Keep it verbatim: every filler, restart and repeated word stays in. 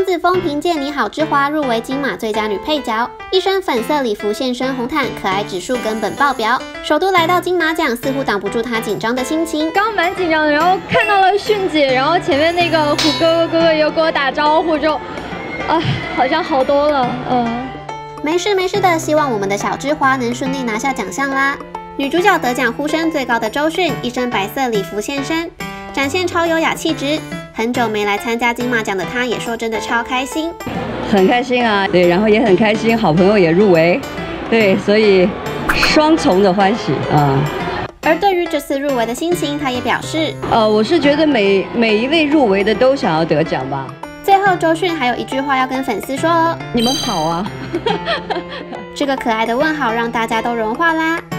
子枫凭借《你好，之花》入围金马最佳女配角，一身粉色礼服现身红毯，可爱指数根本爆表。首度来到金马奖，似乎挡不住她紧张的心情。 刚刚蛮紧张的，然后看到了迅姐，然后前面那个虎哥哥哥哥也有跟我打招呼，就啊，好像好多了，嗯。 没事没事的，希望我们的小之花能顺利拿下奖项啦。女主角得奖呼声最高的周迅，一身白色礼服现身，展现超优雅气质。很久没来参加金马奖的她，也说真的超开心， 很开心啊，对，然后也很开心，好朋友也入围，对，所以双重的欢喜啊。 而对于这次入围的心情，她也表示， 呃，我是觉得每每一位入围的都想要得奖吧。 最后，周迅还有一句话要跟粉丝说哦： 你们好啊！ 这个可爱的问号让大家都融化啦。